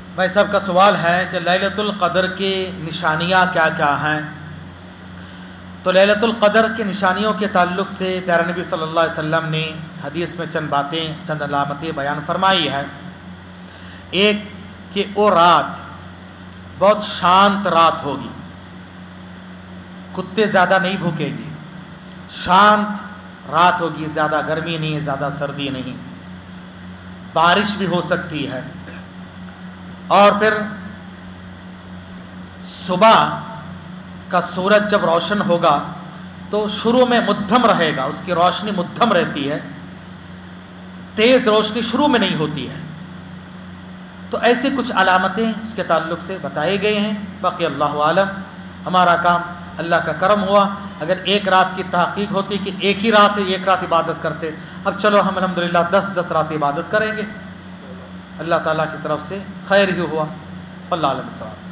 بھائی صاحب کا سوال ہے کہ لیلۃ القدر کی نشانیاں کیا کیا ہیں؟ تو لیلۃ القدر کی نشانیوں کے تعلق سے پیارے نبی صلی اللہ علیہ وسلم نے حدیث میں چند باتیں، چند علامتیں بیان فرمائی ہے۔ ایک کہ وہ رات بہت شانت رات ہوگی، کتے زیادہ نہیں بھوکیں گے، شانت رات ہوگی، زیادہ گرمی نہیں، زیادہ سردی نہیں، بارش بھی ہو سکتی ہے۔ اور پھر صبح کا سورج جب روشن ہوگا تو شروع میں مدھم رہے گا، اس کی روشنی مدھم رہتی ہے، تیز روشنی شروع میں نہیں ہوتی ہے۔ تو ایسے کچھ علامتیں اس کے تعلق سے بتائے گئے ہیں۔ باقی اللہ عالم، ہمارا کام اللہ کا کرم ہوا، اگر ایک رات کی تحقیق ہوتی کہ ایک ہی رات ہے، ایک رات عبادت کرتے، اب چلو ہم الحمدللہ 10 رات عبادت کریں گے، اللہ تعالیٰ کی طرف سے خیر ہی ہوا۔ اللہ علیہ وسلم۔